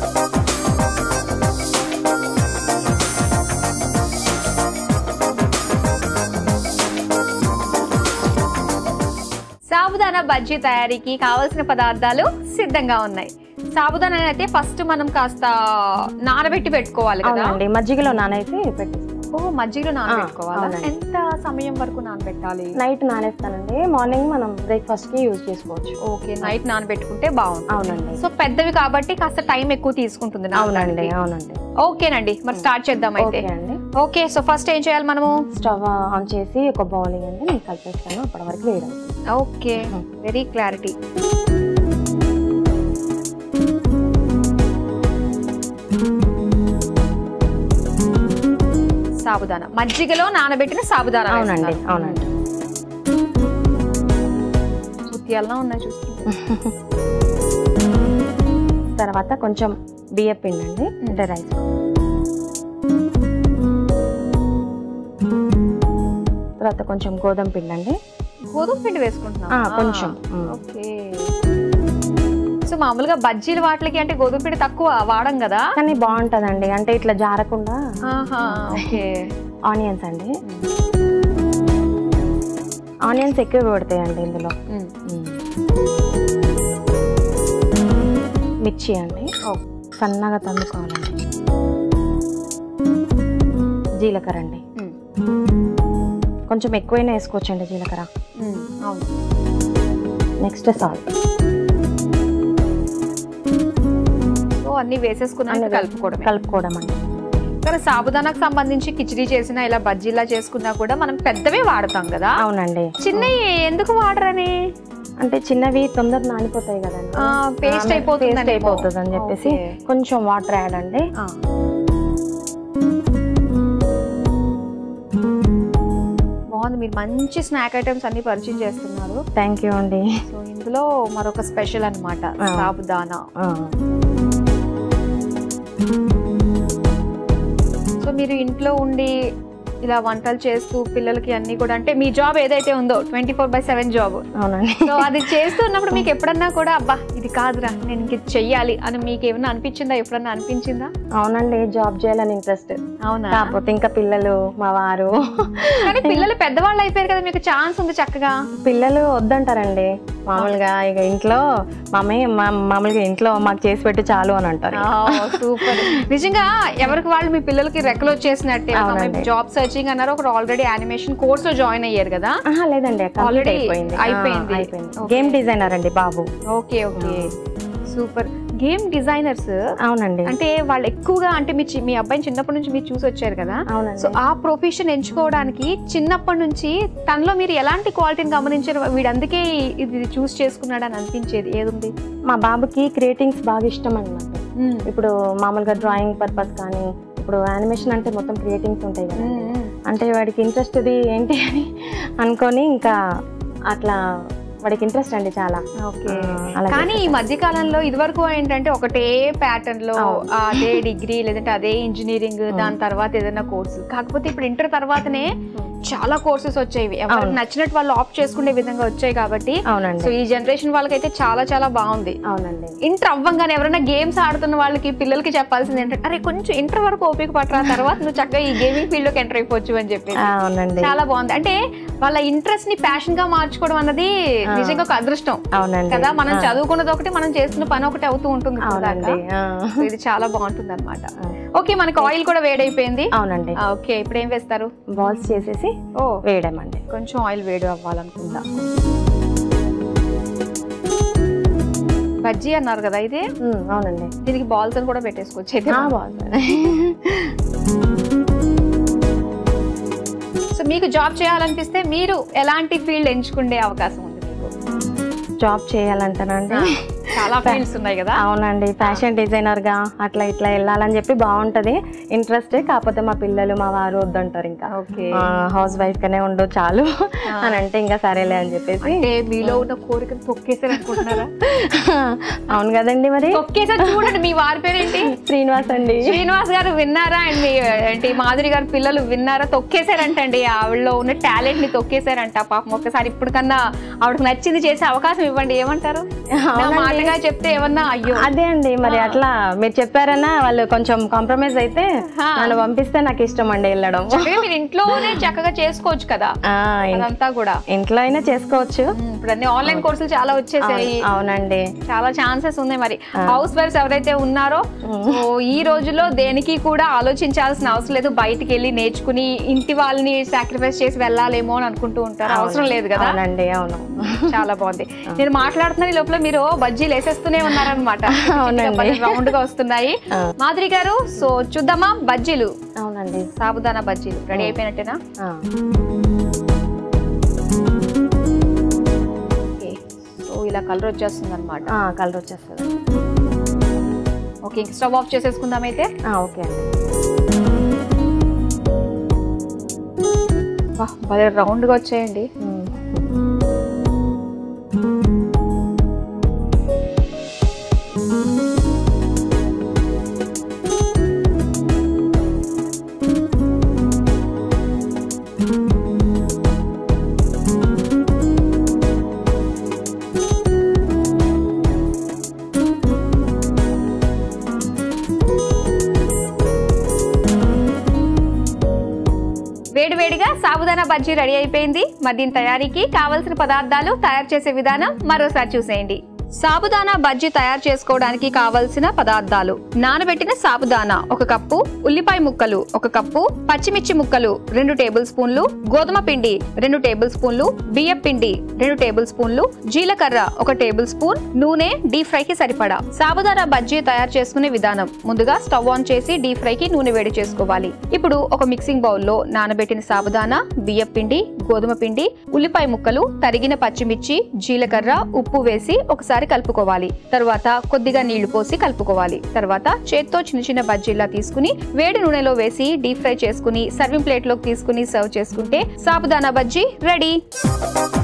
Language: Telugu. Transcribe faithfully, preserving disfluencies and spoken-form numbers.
సాబుదానా బజ్జీ తయారీకి కావాల్సిన పదార్థాలు సిద్ధంగా ఉన్నాయి. సాబుదానా అయితే ఫస్ట్ మనం కాస్త నానబెట్టి పెట్టుకోవాలి కదా. అవునండి, మజ్జిగలో నానైతే పెట్టేస్తాను. ఓ మజ్జిగలో నానబెట్టుకోవాలి. ఎంత సమయం వరకు నానబెట్టాలి? నైట్ నానేస్తానండి, మార్నింగ్ మనం బ్రేక్ఫాస్ట్ కి యూజ్ చేసుకోవచ్చు. ఓకే, నైట్ నానబెట్టుకుంటే బాగుంటుంది. అవునండి. సో పెద్దవి కాబట్టి కాస్త టైం ఎక్కువ తీసుకుంటుంది. అవునండి అవునండి. ఓకేనండి, మరి స్టార్ట్ చేద్దాం అయితే. ఓకే, సో ఫస్ట్ ఏం చేయాలి మనము? స్టవ్ ఆన్ చేసి ఒక బౌల్ ఇవ్వండి, నేను కలిపేస్తాను. అప్పటి వరకు వేయడం. Okay, very clarity. సాబుదానా మజ్జిగలో నానబెట్టిన సాబుదానా. అవునండి అవునండి. ముత్యాలనా ఉన్నాయి చూస్తుంటే. తర్వాత కొంచెం బియ్యం పిండి అండి, అంటే రైస్. తర్వాత కొంచెం గోధుమ పిండి అండి. గోధుమ పిండి వేసుకుంటున్నా కొంచెం. ఓకే. సో మామూలుగా బజ్జీలు వాటికి అంటే గోధుమ పిండి తక్కువ వాడం కదా, కానీ బాగుంటదండి, అంటే ఇట్లా జారకుండా. ఓకే. ఆనియన్స్ అండి, ఆనియన్స్ ఎక్కువ పడతాయండి ఇందులో. మిర్చి అండి సన్నగా తందుకోవాలండి. జీలకర్ర అండి, కొంచెం ఎక్కువైనా వేసుకోవచ్చండి జీలకర్ర. Next salt. అన్ని వేసేసుకున్నాక కలుపుకోవడం కలుపుకోవడం అండి. కానీ సాబుదానాకు సంబంధించి కిచిడి చేసినా ఇలా బజ్జీలా చేసుకున్నా కూడా మనం పెద్దవే వాడతాం కదా. అవునండి. చిన్నవి ఎందుకు వాడరని? అంటే చిన్నవి తొందర నానిపోతాయి కదండి, పేస్ట్ అయిపోతుంది అయిపోతుంది అని చెప్పేసి కొంచెం వాటర్ యాడ్ అండి. బాగుంది, మీరు మంచి స్నాక్ ఐటమ్స్ అన్ని పరిచయం చేస్తున్నారు. థ్యాంక్ యూ అండి. సో ఇందులో మరొక స్పెషల్ అన్నమాట సాబుదానా. సో మీరు ఇంట్లో ఉండి ఇలా వంటలు చేస్తూ పిల్లలకి అన్ని కూడా, అంటే మీ జాబ్ ఏదైతే ఉందో twenty four by seven job. అవునండి. సో అది చేస్తున్నప్పుడు మీకు ఎప్పుడన్నా కూడా అబ్బా ఇది కాదురా నేను ఇంక చెయ్యాలి అని మీకు ఏమన్నా అనిపించిందా? ఎప్పుడన్నా అనిపించిందా? అవునండి, జాబ్ చేయాలని ఇంట్రెస్ట్. అవునా? కాకపోతే ఇంకా పిల్లలు మా వారు. కానీ పిల్లలు పెద్దవాళ్ళు అయిపోయారు కదా, మీకు ఛాన్స్ ఉంది చక్కగా. పిల్లలు వద్దంటారండి మామూలుగా. ఇక ఇంట్లో మమ్మీ మామూలుగా ఇంట్లో మాకు చేసి పెట్టి చాలు అని అంటారు. సూపర్. నిజంగా ఎవరికి వాళ్ళు మీ పిల్లలకి రెక్కలు వచ్చేసినట్టే. జాబ్ సర్చింగ్ అన్నారు, ఒకరు ఆల్రెడీ యానిమేషన్ కోర్స్ లో జాయిన్ అయ్యారు కదా. లేదండి, ఆల్రెడీ అయిపోయింది అయిపోయింది గేమ్ డిజైనర్ అండి బాబు. Okay okay, super. Game designers. అవునండి. అంటే వాళ్ళు ఎక్కువగా, అంటే మీ మీ అబ్బాయిని చిన్నప్పటి నుంచి మీరు చూసి వచ్చారు కదా. సో ఆ ప్రొఫెషన్ ఎంచుకోవడానికి చిన్నప్పటి నుంచి తనలో మీరు ఎలాంటి క్వాలిటీని గమనించారు? వీడు అందుకే ఇది చూస్ చేసుకున్నాడు అని అనిపించేది ఏదుంది? మా బాబుకి క్రియేటింగ్స్ బాగా ఇష్టం అన్నమాట. ఇప్పుడు మామూలుగా డ్రాయింగ్ పర్పస్ కానీ, ఇప్పుడు యానిమేషన్ అంటే మొత్తం క్రియేటింగ్స్ ఉంటాయి కదా, అంటే వాడికి ఇంట్రెస్ట్ ఏంటి అని అనుకొని ఇంకా అట్లా వాడికి ఇంట్రెస్ట్ అండి చాలా. ఓకే. కానీ ఈ మధ్య కాలంలో ఇదివరకు ఏంటంటే ఒకటే ప్యాటర్న్ లో అదే డిగ్రీ లేదంటే అదే ఇంజనీరింగ్, దాని తర్వాత ఏదైనా కోర్సు. కాకపోతే ఇప్పుడు ఇంటర్ తర్వాతనే చాలా కోర్సెస్ వచ్చాయి, ఎవరికి నచ్చినట్టు వాళ్ళు ఆప్ట్ చేసుకునే విధంగా వచ్చాయి కాబట్టి. సో ఈ జనరేషన్ వాళ్ళకైతే చాలా చాలా బాగుంది. అవునండి. ఇంటర్ అవ్వంగానే ఎవరైనా గేమ్స్ ఆడుతున్న వాళ్ళకి పిల్లలకి చెప్పాల్సింది ఏంటంటే అరే కొంచెం ఇంటర్ వరకు ఓపిక పట్టరా, తర్వాత నువ్వు చక్కగా ఈ గేమింగ్ ఫీల్డ్ లోకి ఎంటర్ అయిపోవచ్చు అని చెప్పి. చాలా బాగుంది. అంటే వాళ్ళ ఇంట్రెస్ట్ ని ప్యాషన్ గా మార్చుకోవడం అన్నది నిజంగా ఒక అదృష్టం కదా. మనం చదువుకున్నది ఒకటి, మనం చేస్తున్న పని ఒకటి అవుతూ ఉంటుంది. ఇది చాలా బాగుంటుంది అనమాట. ఓకే, మనకి ఆయిల్ కూడా వేడైపోయింది. అవునండి. ఓకే, ఇప్పుడు ఏం వేస్తారు? బాల్స్ చేసేసి ఓ వేయడమండి. కొంచెం ఆయిల్ వేడి అవ్వాలనుకుంటా. బజ్జీ అన్నారు కదా ఇది? అవునండి. దీనికి బాల్స్ అని కూడా పెట్టేసుకోవచ్చు అయితే. సో మీకు జాబ్ చేయాలనిపిస్తే మీరు ఎలాంటి ఫీల్డ్ ఎంచుకునే అవకాశం ఉంది మీకు? జాబ్ చేయాలంటానండి చాలా ఫీల్డ్స్ ఉన్నాయి కదా. అవునండి, ఫ్యాషన్ డిజైనర్ గా అట్లా ఇట్లా వెళ్ళాలని చెప్పి బాగుంటది, ఇంట్రెస్ట్. కాకపోతే మా పిల్లలు మా వారు వద్దంటారు, ఇంకా హౌస్ వైఫ్ గానే ఉండు చాలు అని అంటే ఇంకా సరేలే అని చెప్పేసి. మీలో ఉన్న కోరికను తొక్కేసారు అనుకుంటున్నారా? అవును కదండి, మరి తొక్కేసారు. చూడండి, మీ వారి పేరు ఏంటి? శ్రీనివాస్ అండి. శ్రీనివాస్ గారు విన్నారా? అండ్ మీ ఏంటి మాధురి గారు పిల్లలు విన్నారా? తొక్కేసారంటండి, ఆవిడలో ఉన్న టాలెంట్ ని తొక్కేసారంట. పాపం ఒక్కసారి ఇప్పుడు కన్నా ఆవిడకి నచ్చింది చేసే అవకాశం ఇవ్వండి, ఏమంటారు? వేరేగా చెప్తే ఏమన్నా అయ్యో అదే అండి మరి అట్లా మీరు చెప్పారన్నా వాళ్ళు కొంచెం కాంప్రమైజ్ అయితే నన్ను పంపిస్తే నాకు ఇష్టం అండి వెళ్ళడం. మీరు ఇంట్లోనే చక్కగా చేసుకోవచ్చు కదా అదంతా కూడా, ఇంట్లో అయినా చేసుకోవచ్చు. ఇప్పుడు అన్ని ఆన్లైన్ కోర్సులు చాలా వచ్చేసాయి. అవునండి, చాలా ఛాన్సెస్ ఉన్నాయి. మరి హౌస్ వైఫ్స్ ఎవరైతే ఉన్నారో ఈ రోజుల్లో దేనికి కూడా ఆలోచించాల్సిన అవసరం లేదు, బయటికి వెళ్ళి నేర్చుకుని ఇంటి వాళ్ళని సాక్రిఫైస్ చేసి వెళ్ళాలేమో అని అనుకుంటూ ఉంటారు. అవసరం లేదు కదా. అవును, చాలా బాగుంది. నేను మాట్లాడుతున్న లోపల మీరు బజ్జీలు వేసేస్తూనే ఉన్నారనమాట, రౌండ్ గా వస్తున్నాయి. మాధురి గారు, సో చూద్దామా బజ్జీలు? అవునండి, సాబుదానా బజ్జీలు రెడీ అయిపోయినట్టేనా? ఇలా కలర్ వచ్చేస్తుంది అనమాట. కలర్ వచ్చేస్తుంది. ఓకే, స్టవ్ ఆఫ్ చేసేసుకుందాం అయితే. ఓకే అండి. భలే రౌండ్ గా వచ్చాయండి. వేడివేడిగా సాబుదానా బజ్జీ రెడీ అయిపోయింది. మరి దీని తయారీకి కావలసిన పదార్థాలు, తయారు చేసే విధానం మరోసారి చూసేయండి. సాబుదానా బజ్జీ తయారు చేసుకోవడానికి కావలసిన పదార్థాలు: నానబెట్టిన సాబుదానా ఒక కప్పు, ఉల్లిపాయ ముక్కలు ఒక కప్పు, పచ్చిమిర్చి ముక్కలు రెండు టేబుల్ స్పూన్లు, గోధుమ పిండి రెండు టేబుల్ స్పూన్లు, బియ్యం పిండి రెండు టేబుల్ స్పూన్లు, జీలకర్ర ఒక టేబుల్ స్పూన్, నూనె డీప్ ఫ్రై కి సరిపడా. సాబుదానా బజ్జీ తయారు చేసుకునే విధానం: ముందుగా స్టవ్ ఆన్ చేసి డీప్ ఫ్రై కి నూనె వేడి చేసుకోవాలి. ఇప్పుడు ఒక మిక్సింగ్ బౌల్ లో నానబెట్టిన సాబుదానా, బియ్యం పిండి, గోధుమ పిండి, ఉల్లిపాయ ముక్కలు, తరిగిన పచ్చిమిర్చి, జీలకర్ర, ఉప్పు వేసి ఒకసారి కలుపుకోవాలి. తర్వాత కొద్దిగా నీళ్లు పోసి కలుపుకోవాలి. తర్వాత చేత్తో చిన్న చిన్న బజ్జీలా తీసుకుని వేడి నూనెలో వేసి డీప్ ఫ్రై చేసుకుని సర్వింగ్ ప్లేట్ లోకి తీసుకుని సర్వ్ చేసుకుంటే సాబుదానా బజ్జీ రెడీ.